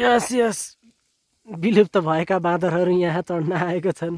यस विलुप्त भएका बाँदरहरू यहाँ चढ्न आएको छन्।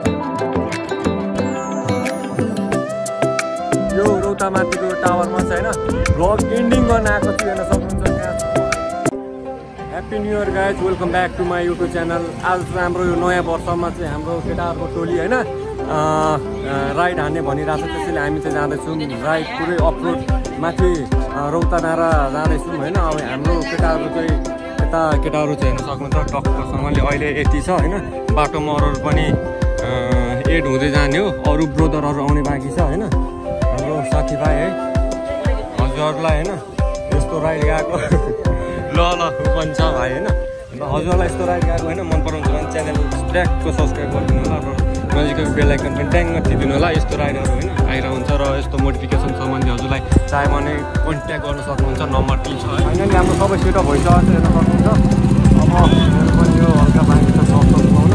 यो रौतामाथिको टावरमा चाहिँ हैन भ्लग एन्डिङ गर्न आएको छु हेर्न सक्नुहुन्छ त्यहाँ। Happy new year guys, welcome back to my YouTube channel. आज चाहिँ हाम्रो यो नयाँ वर्षमा चाहिँ हाम्रो केटाहरूको टोली हैन राइड हान्ने भनिरहेको छ, त्यसैले हामी चाहिँ जाँदैछौँ राइड पुरै अफरोड माथि रौता नारा जाँदैछौँ होइन। अब हाम्रो केटाहरू चाहिँ केटाहरू चाहिँ हेर्न सक्नुहुन्छ टक्कसँगले अहिले यति छ होइन। बाटोमा अरूहरू पनि एड हुँदै जाने हो, अरू ब्रोदरहरू आउने बाँकी छ होइन। हाम्रो साथीभाइ है हजुरहरूलाई होइन यस्तो राइड गएको ल पनि छ भाइ होइन। हजुरलाई यस्तो राइड गएको होइन मन पराउँछ भने च्यानल ट्यागको सब्सक्राइब गरिदिनु होला र नजिकैको बेल आइकन पनि ट्याङ्ग थिचिदिनु होला। यस्तो राइडहरू होइन आइरहन्छ र यस्तो मोडिफिकेसन सम्बन्धी हजुरलाई चाहे भने कन्ट्याक्ट गर्न सक्नुहुन्छ, नम्बर टी छ। फाइनली हाम्रो सबै सेटअप भइसकेको छ हेर्न सक्नुहुन्छ। अब मेरो पनि यो हल्का बाँकी छ सक्छ पाउन।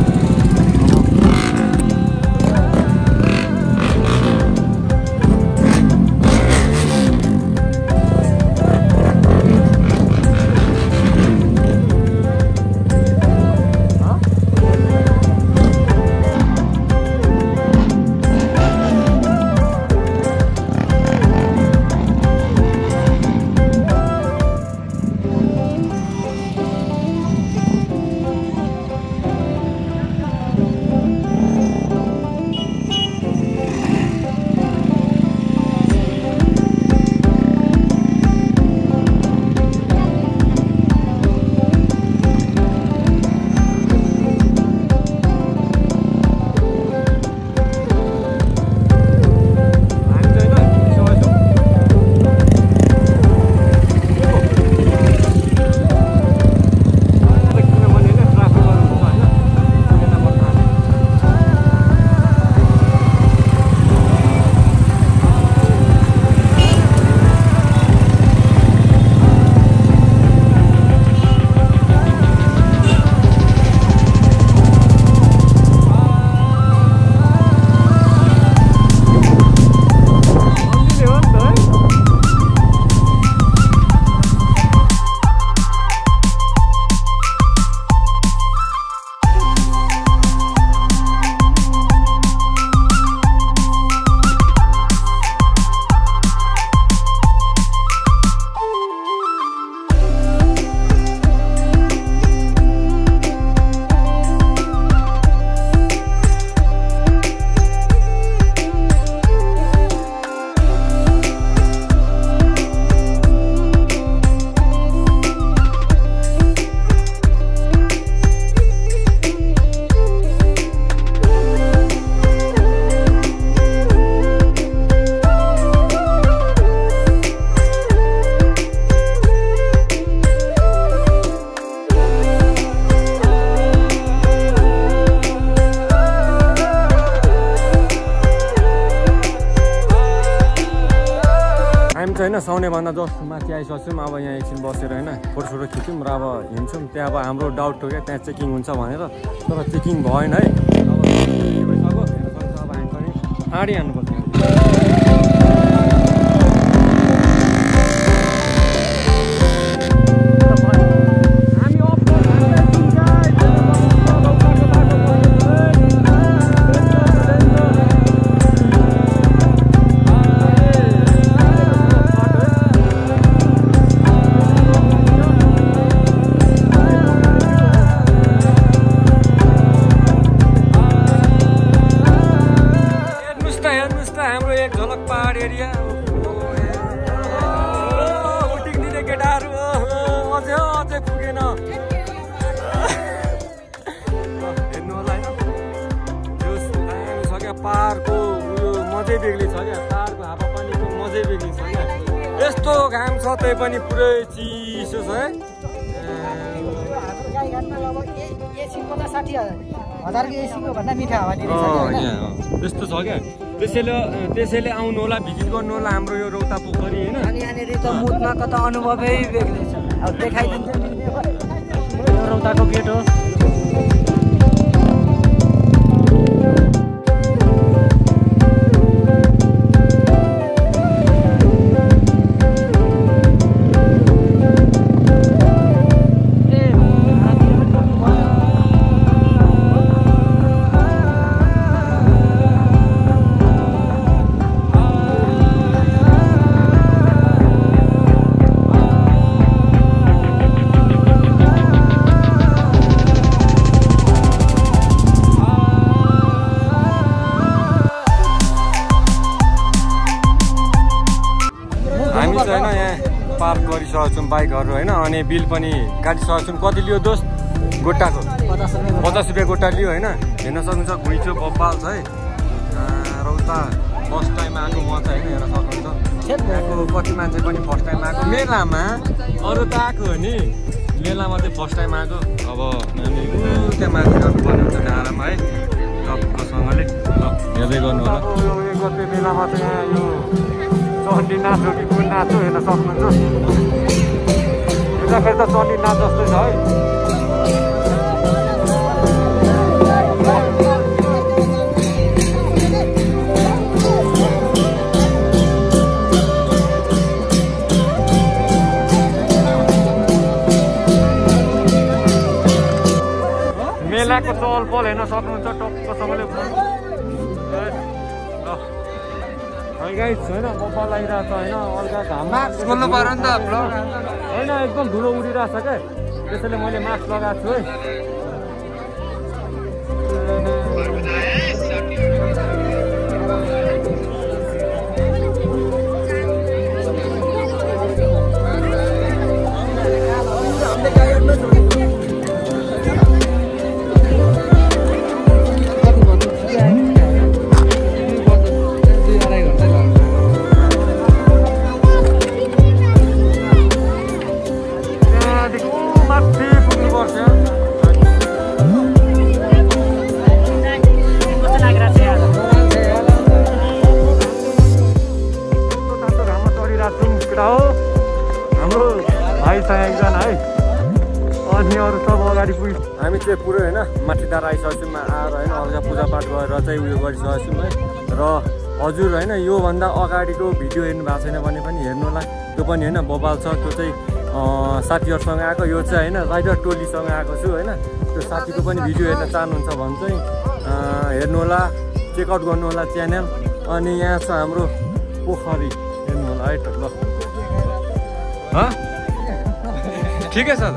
होइन साउनेभन्दा जस्ट माथि आइसक्छौँ। अब यहाँ एकछिन बसेर होइन फोटो खिच्यौँ र अब हिँड्छौँ। त्यहाँ अब हाम्रो डाउट थियो क्या त्यहाँ चेकिङ हुन्छ भनेर, तर चेकिङ भएन है। अब भइसक्यो अब हामी पनि आँडी हान्नुपर्छ। हाम्रो एक झलक पहाड एरिया उटिङ दिने केटाहरू अझै पुगेन हेर्नु होला होइन। यो छ क्या पहाडको उयो मजै बेग्लै छ क्या, पहाडको हावापानीको मजै बेग्लै छ क्या। यस्तो घाम छ त्यही पनि पुरै चिसो छ है। त्यस्तो छ क्या, त्यसैले आउनु होला, भिजिट गर्नु होला हाम्रो यो रौता पोखरी होइन। यहाँनिर त मुदमाको त अनुभवै बेग्लै छ, अब देखाइदिन्छ रौताको गेट हो। छौँ बाइकहरू होइन। अनि बिल पनि काटिसकेको छौँ। कति लियो दोस्त गोटाको? 50 रुपियाँ गोटा लियो होइन। हेर्न सक्नुहुन्छ घुइँचो बब्बाल छ है। र उता फर्स्ट टाइम आएको म चाहिँ होइन हेर्न सक्नुहुन्छ। यहाँको कति मान्छे पनि फर्स्ट टाइम आएको मेलामा। अरू त आएको हो नि, मेलामा चाहिँ फर्स्ट टाइम आएको। अब नानी त्यहाँ माथि जानुपर्ने हुन्छ डाँडामा है टक्कसँगले। हेर्दै गर्नु होला। यो कति मेलामा चाहिँ यहाँ यो चण्डी नाच हो कि कुन नाच हो हेर्न सक्नुहुन्छ। हेर्दाखेरि त चण्डी नाच जस्तै छ है। मेलाको चहल पहल हेर्न सक्नुहुन्छ टक्कसँगले। गाइस होइन बब्बा लागिरहेको छ होइन। अल्गा घाममा खोल्नु पर्यो नि त होइन, एकदम धुलो उडिरहेको छ क्या, त्यसैले मैले मास्क लगाएको छु है। हामी चाहिँ पुरै होइन माथिदार आइसकेको छौँ आएर होइन। अल्गा पूजापाठ गरेर चाहिँ उयो गरिसकेको छौँ है। र हजुर होइन योभन्दा अगाडिको भिडियो हेर्नु भएको छैन भने पनि हेर्नु होला। त्यो पनि होइन बबाल छ। त्यो चाहिँ साथीहरूसँग आएको। यो चाहिँ होइन राइडर टोलीसँग आएको छु होइन। त्यो साथीको पनि भिडियो हेर्न चाहनुहुन्छ भने चाहिँ हेर्नु होला, चेकआउट गर्नु होला च्यानल। अनि यहाँ छ हाम्रो पोखरी हेर्नु होला है। ल ठिकै छ त।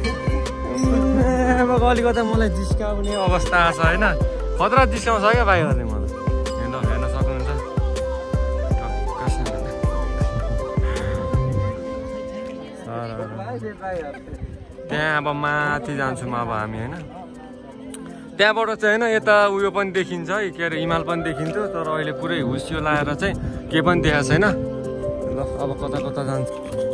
अलिकति मलाई जिस्काउने अवस्था छ होइन। खतरा जिस्काउँछ क्या भाइहरूले मलाई। हेर्न सक्नुहुन्छ त्यहाँ। अब माथि जान्छौँ अब हामी होइन। त्यहाँबाट चाहिँ होइन यता उयो पनि देखिन्छ है, के अरे हिमाल पनि देखिन्थ्यो। तर अहिले पुरै हुस्यो लाएर चाहिँ केही पनि देखाएको छैन। ल अब कता कता जान्छ।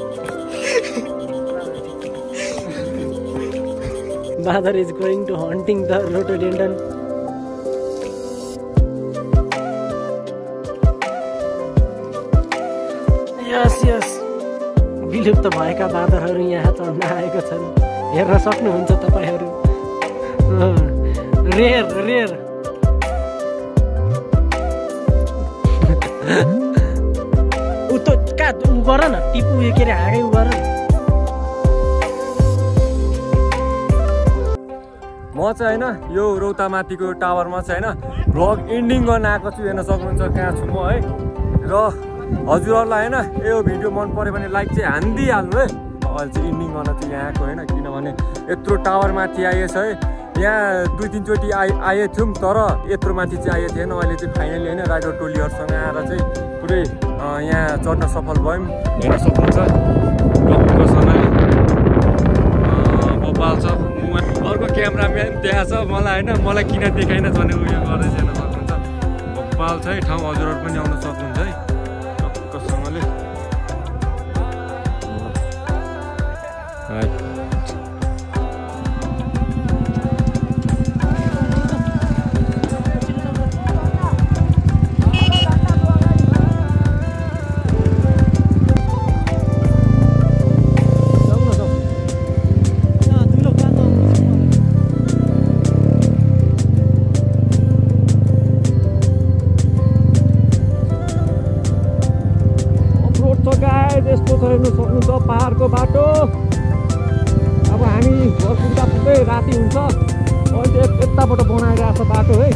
Father is going to hunting the rhododendron. Yes. विलुप्त भएका बाँदरहरू यहाँ चढ्न आएको छन्। हेर्न सक्नुहुन्छ तपाईहरू। रेयर उ त कहाँ उ गर न टिपु के अरे हाँगै उ गर न। म चाहिँ होइन यो रौतामाथिको टावरमा चाहिँ होइन भ्लग एन्डिङ गर्न आएको छु। हेर्न सक्नुहुन्छ कहाँ छु म है। र हजुरहरूलाई होइन यो भिडियो मन पऱ्यो भने लाइक चाहिँ हानिदिइहाल्नु है। अहिले चाहिँ एन्डिङ गर्न चाहिँ यहाँ आएको होइन, किनभने यत्रो टावरमाथि आइएछ है। यहाँ 2-3 चोटि आएको थियौँ तर यत्रो माथि चाहिँ आएको थिएन। अहिले चाहिँ फाइनली होइन राइडर टोलीहरूसँग आएर चाहिँ पुरै यहाँ चढ्न सफल भयौँ। हेर्न सक्नुहुन्छ टक्कसँगले बब्बाल छ। अर्को क्यामराम्यान त्यहाँ छ मलाई होइन, मलाई किन देखाइन भने उयो गर्दै हेर्न सक्नुहुन्छ बब्बाल छ है ठाउँ। हजुरहरू पनि आउन सक्नुहुन्छ है टक्कसँगले। यस्तो छ हेर्नु सक्नुहुन्छ पहाडको बाटो। अब हामी घर पुग्दा पुग्दै राति हुन्छ। अहिले यताबाट बनाइरहेको छ बाटो है।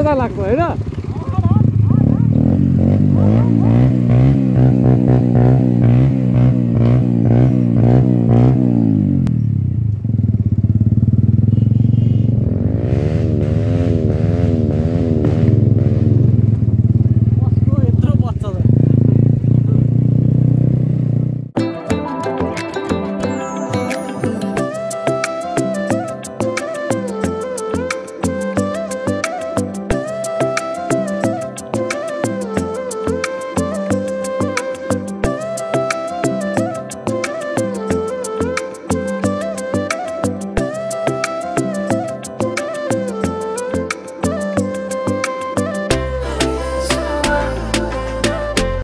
मजा लाग्छ होइन